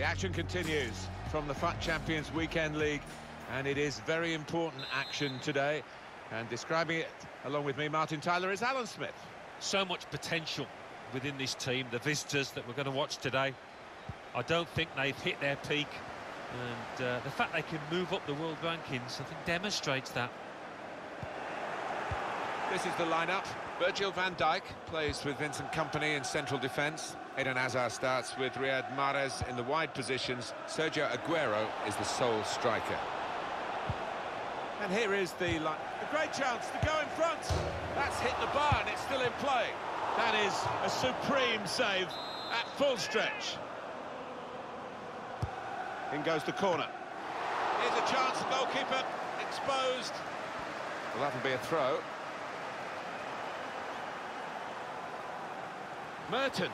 The action continues from the FUT Champions Weekend League, and it is very important action today. And describing it, along with me, Martin Tyler, is Alan Smith. So much potential within this team, the visitors that we're going to watch today. I don't think they've hit their peak, and the fact they can move up the world rankings, I think, demonstrates that. This is the lineup. Virgil van Dijk plays with Vincent Kompany in central defence. Eden Hazard starts with Riyad Mahrez in the wide positions. Sergio Aguero is the sole striker. And here is the line. A great chance to go in front. That's hit the bar and it's still in play. That is a supreme save at full stretch. In goes the corner. Here's a chance, the goalkeeper exposed. Well, that'll be a throw. Mertens.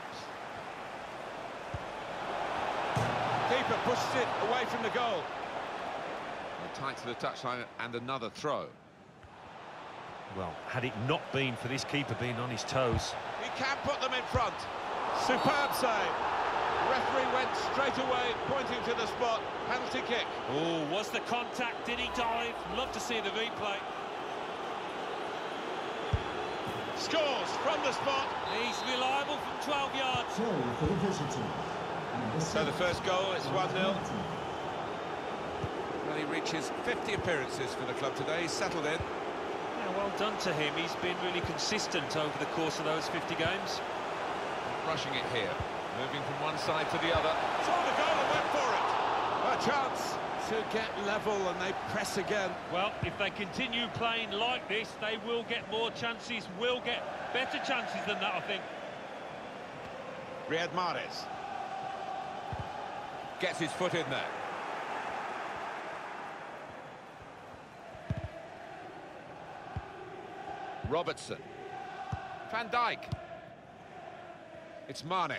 Keeper pushes it away from the goal. Tight to the touchline and another throw. Well, had it not been for this keeper being on his toes. He can put them in front. Superb save. The referee went straight away, pointing to the spot. Penalty kick. Oh, was the contact? Did he dive? Love to see the replay. Scores from the spot. He's reliable from 12 yards. So the first goal is 1-0. Well, he reaches 50 appearances for the club today. He's settled in. Yeah, well done to him. He's been really consistent over the course of those 50 games. Rushing it here. Moving from one side to the other. Saw the goal and went for it. A chance to get level, and they press again. Well, if they continue playing like this, they will get more chances, will get better chances than that, I think. Riyad Mahrez gets his foot in there. Robertson. Van Dijk. It's Mane.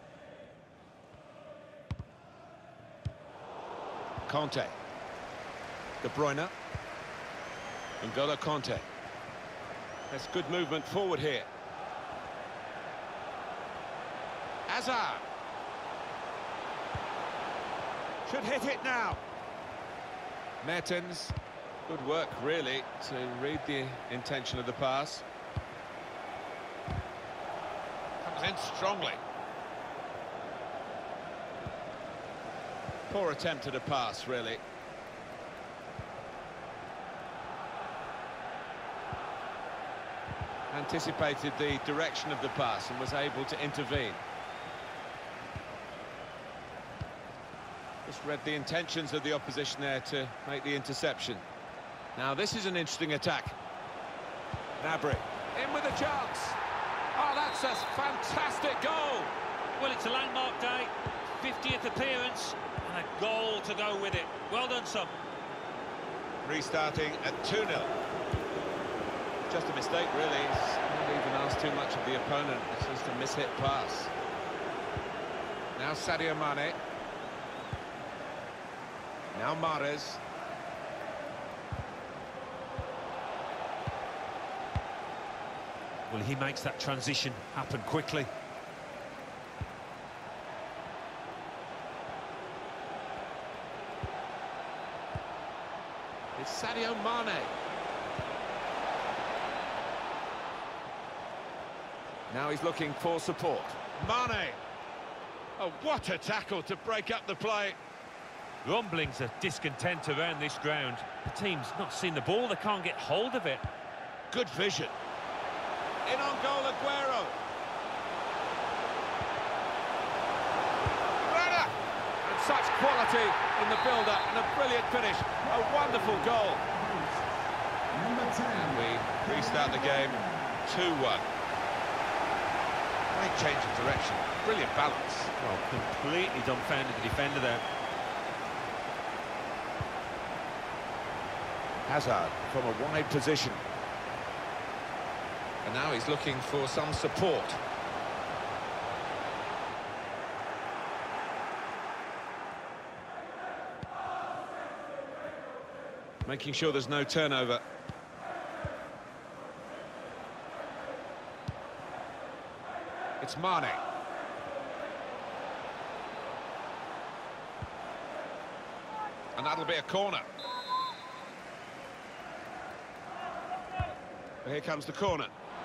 Conte. De Bruyne. N'Golo Conte. There's good movement forward here. Hazard. Should hit it now. Mertens. Good work, really, to read the intention of the pass. Comes in strongly. Poor attempt at a pass, really. Anticipated the direction of the pass and was able to intervene. Just read the intentions of the opposition there to make the interception. Now this is an interesting attack. Gnabry in with a chance. Oh, that's a fantastic goal. Well, it's a landmark day, 50th appearance, and a goal to go with it. Well done, son. Restarting at 2-0. Just a mistake, really. He's not even asked too much of the opponent. It's just a mishit pass. Now Sadio Mane. Now Mahrez. Well, he makes that transition happen quickly. It's Sadio Mane. Now he's looking for support. Mane. Oh, what a tackle to break up the play. Rumblings of discontent around this ground. The team's not seen the ball, they can't get hold of it. Good vision. In on goal, Aguero. And such quality in the build-up and a brilliant finish. A wonderful goal. And we restart the game 2-1. Great change of direction. Brilliant balance. Well, completely dumbfounded the defender there. Hazard from a wide position. And now he's looking for some support. Making sure there's no turnover. It's Mane. And that'll be a corner. Here comes the corner.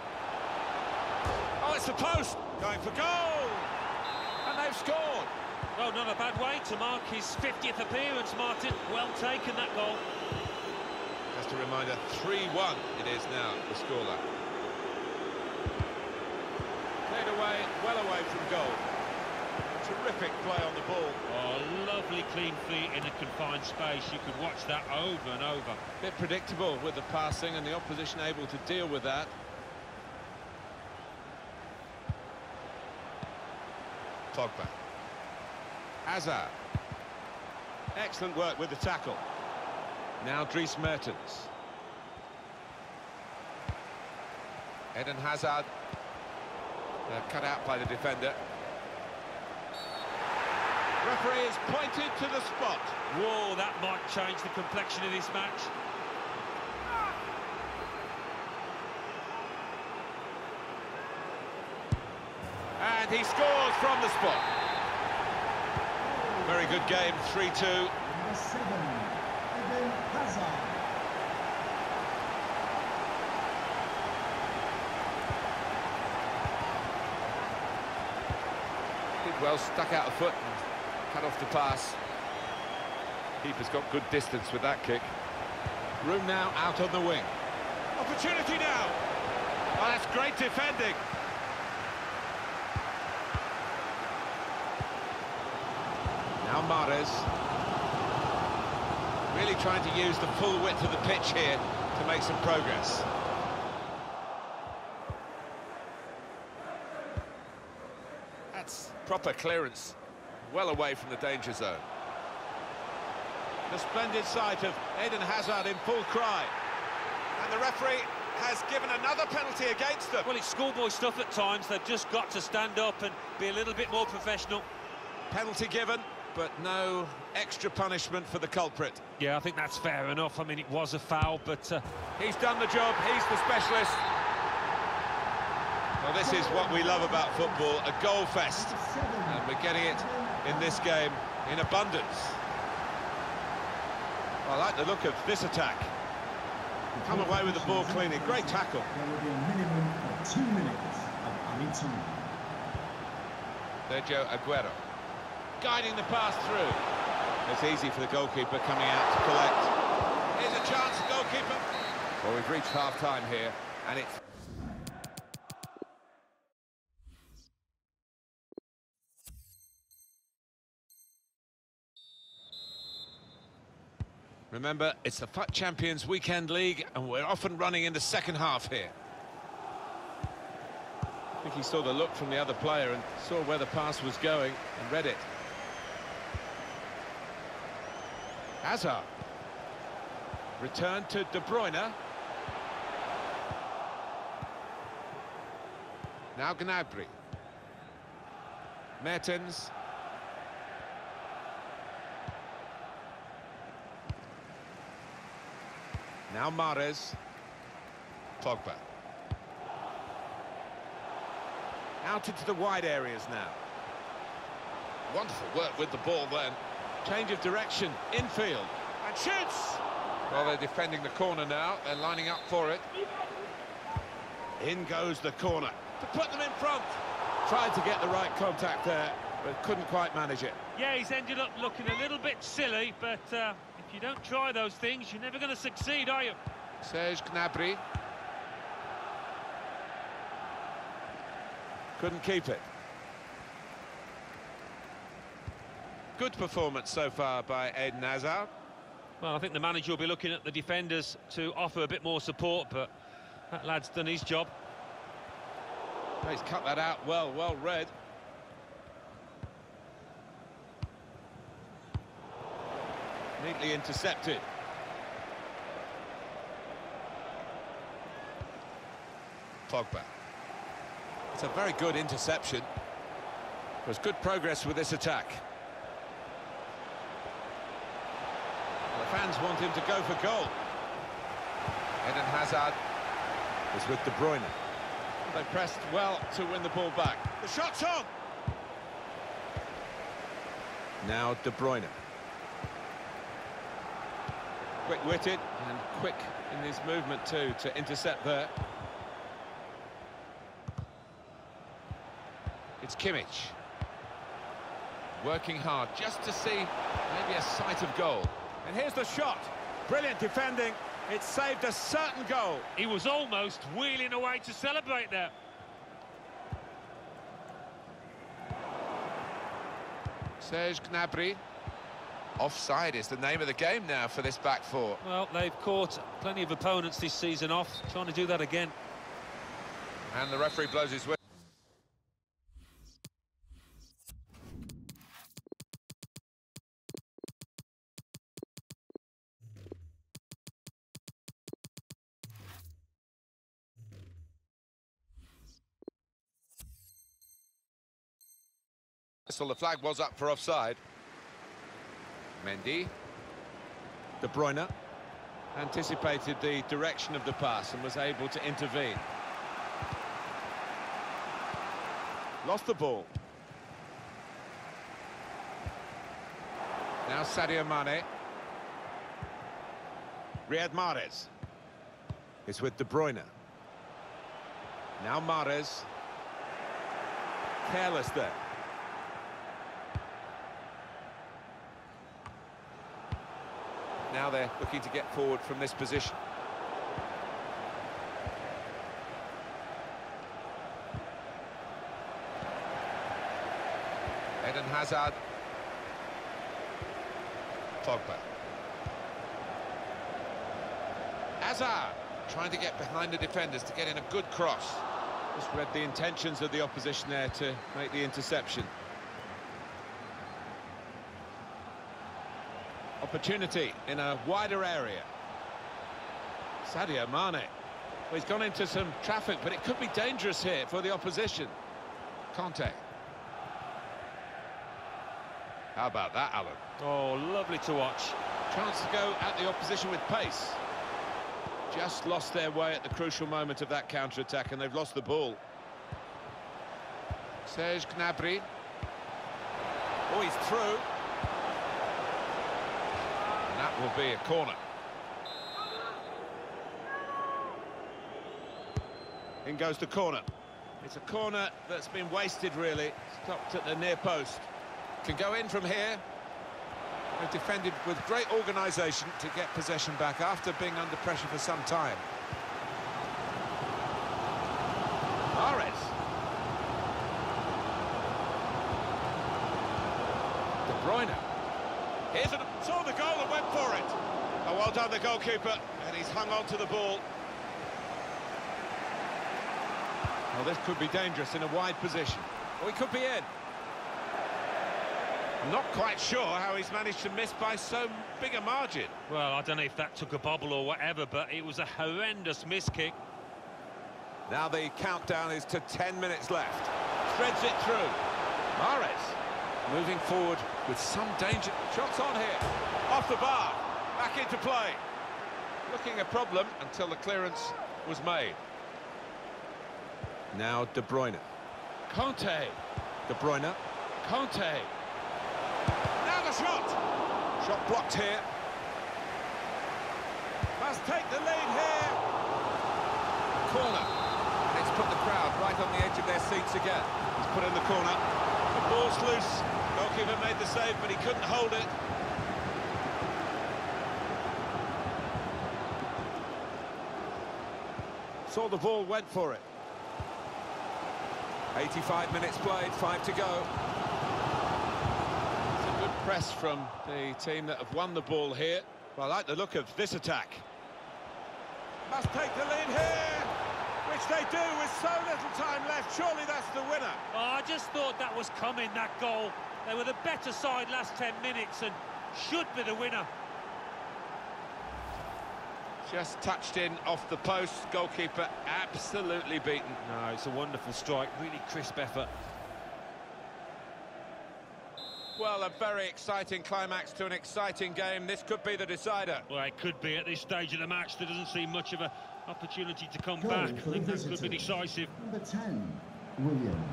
Oh, it's the post! Going for goal! And they've scored! Oh, not a bad way to mark his 50th appearance, Martin. Well taken, that goal. Just a reminder, 3-1 it is now, the scoreline. Played away, well away from goal. Terrific play on the ball. Oh, lovely clean feet in a confined space. You could watch that over and over. Bit predictable with the passing and the opposition able to deal with that. Pogba. Hazard. Excellent work with the tackle. Now Dries Mertens. Eden Hazard. Cut out by the defender. Referee is pointed to the spot. Whoa, that might change the complexion of this match. And he scores from the spot. Very good game, 3-2. Number 7, Eden Hazard. Did well, stuck out a foot and cut off the pass. Keeper's got good distance with that kick. Room now out on the wing. Opportunity now. Oh, that's great defending. Now Mahrez. Really trying to use the full width of the pitch here to make some progress. That's proper clearance. Well away from the danger zone. The splendid sight of Eden Hazard in full cry. And the referee has given another penalty against them. Well, it's schoolboy stuff at times. They've just got to stand up and be a little bit more professional. Penalty given, but no extra punishment for the culprit. Yeah, I think that's fair enough. I mean, it was a foul, but... He's done the job, he's the specialist. Well, this is what we love about football, a goal fest. And we're getting it in this game in abundance. I like the look of this attack. Come away with the ball cleanly, great tackle. There will be a minimum of 2 minutes of added time. Sergio Aguero. Guiding the pass through. It's easy for the goalkeeper coming out to collect. Here's a chance, goalkeeper. Well, we've reached half-time here, and it's... Remember, it's the FUT Champions Weekend League, and we're off and running in the second half here. I think he saw the look from the other player and saw where the pass was going and read it. Hazard. Return to De Bruyne. Now Gnabry. Mertens. Now Mahrez. Pogba. Out into the wide areas now. Wonderful work with the ball then. Change of direction, infield. And shoots! Well, they're defending the corner now. They're lining up for it. In goes the corner. To put them in front. Tried to get the right contact there, but couldn't quite manage it. Yeah, he's ended up looking a little bit silly, but if you don't try those things, you're never going to succeed, are you? Serge Gnabry. Couldn't keep it. Good performance so far by Eden Hazard. Well, I think the manager will be looking at the defenders to offer a bit more support, but that lad's done his job. He's cut that out well read. Neatly intercepted. Pogba. It's a very good interception. There's good progress with this attack. The fans want him to go for goal. Eden Hazard is with De Bruyne. They pressed well to win the ball back. The shot's on! Now De Bruyne. Quick-witted and quick in his movement too to intercept there. It's Kimmich. Working hard just to see maybe a sight of goal. And here's the shot. Brilliant defending. It saved a certain goal. He was almost wheeling away to celebrate there. Serge Gnabry. Offside is the name of the game now for this back four. Well, they've caught plenty of opponents this season off, trying to do that again. And the referee blows his whistle. So the flag was up for offside. Mendy. De Bruyne anticipated the direction of the pass and was able to intervene. Lost the ball. Now Sadio Mane. Riyad Mahrez is with De Bruyne. Now Mahrez. Careless there. Now they're looking to get forward from this position. Eden Hazard. Pogba. Hazard trying to get behind the defenders to get in a good cross. Just read the intentions of the opposition there to make the interception. Opportunity in a wider area. Sadio Mane. Well, he's gone into some traffic, but it could be dangerous here for the opposition. Conte. How about that, Alan? Oh, lovely to watch. Chance to go at the opposition with pace. Just lost their way at the crucial moment of that counter-attack, and they've lost the ball. Serge Gnabry. Oh, he's through. And that will be a corner. In goes the corner. It's a corner that's been wasted, really. Stopped at the near post. Can go in from here. They've defended with great organisation to get possession back after being under pressure for some time. Mahrez. De Bruyne. Saw the goal and went for it. Oh, well done, the goalkeeper. And he's hung on to the ball. Well, this could be dangerous in a wide position. Or he could be in. Not quite sure how he's managed to miss by so big a margin. Well, I don't know if that took a bobble or whatever, but it was a horrendous miss kick. Now the countdown is to 10 minutes left. Threads it through. Mahrez moving forward with some danger. Shots on here. Off the bar. Back into play. Looking a problem until the clearance was made. Now De Bruyne. Conte. De Bruyne. Conte. Now the shot! Shot blocked here. Must take the lead here. Corner. And it's put the crowd right on the edge of their seats again. He's put in the corner. The ball's loose. Goalkeeper made the save, but he couldn't hold it. Saw the ball, went for it. 85 minutes played, 5 to go. Press from the team that have won the ball here. Well, I like the look of this attack. Must take the lead here, which they do with so little time left. Surely that's the winner. Oh, I just thought that was coming, that goal. They were the better side last 10 minutes and should be the winner. Just touched in off the post. Goalkeeper absolutely beaten. No, it's a wonderful strike, really crisp effort. Well, a very exciting climax to an exciting game. This could be the decider. Well, it could be at this stage of the match. There doesn't seem much of an opportunity to come Goal back. for I think the that could be visitor. decisive. Number 10, Williams.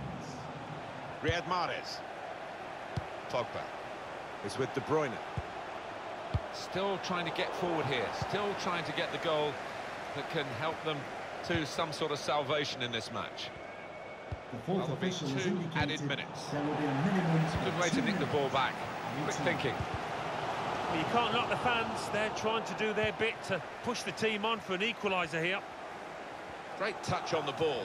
Riyad Mahrez. Pogba is with De Bruyne. Still trying to get forward here, still trying to get the goal that can help them to some sort of salvation in this match. The fourth There'll be official has 2 indicated added minutes. there will be a minimum of Good way 2 to nick the minutes ball back. of Quick time. thinking. Well, you can't knock the fans. They're trying to do their bit to push the team on for an equaliser here. Great touch on the ball.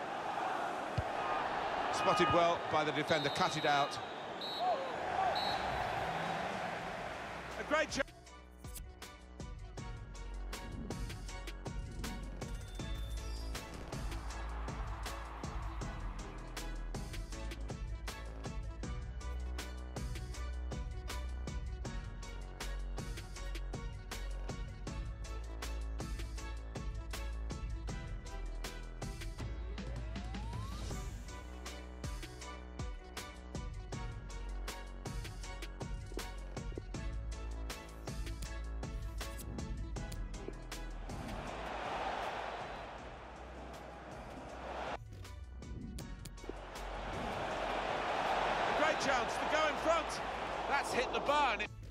Spotted well by the defender, cut it out. A great job. Chance to go in front. That's hit the bar. And